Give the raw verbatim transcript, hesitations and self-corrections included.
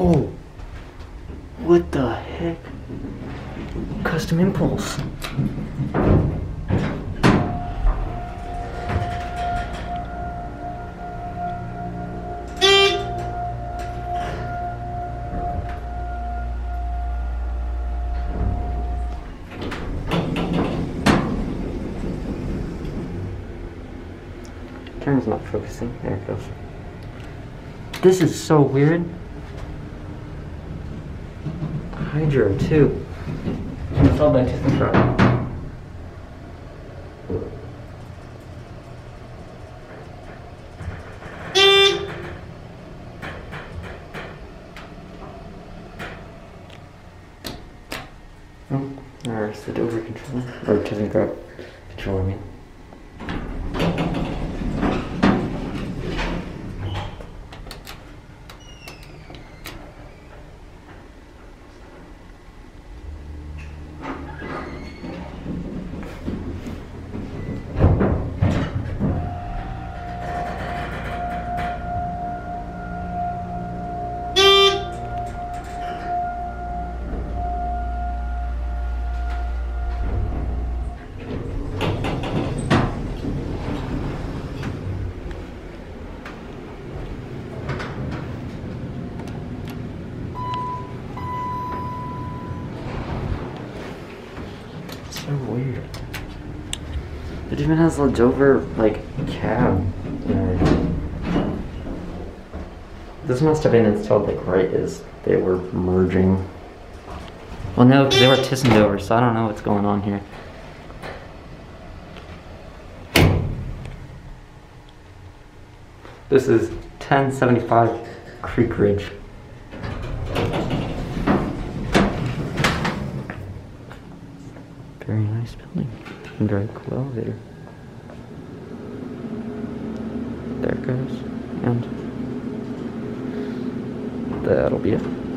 Oh! What the heck? Custom impulse. Camera's not focusing. There it goes. This is so weird. Hydro too. It's all by ThyssenKrupp. Oh, there's the Dover controller, or ThyssenKrupp controller, I mean. So weird. It even has a Dover like cab. Uh, this must have been installed like right as they were merging. Well, no, because they were ThyssenKrupp, so I don't know what's going on here. This is ten seventy-five Creek Ridge. Very nice building. And very cool elevator. There it goes. And that'll be it.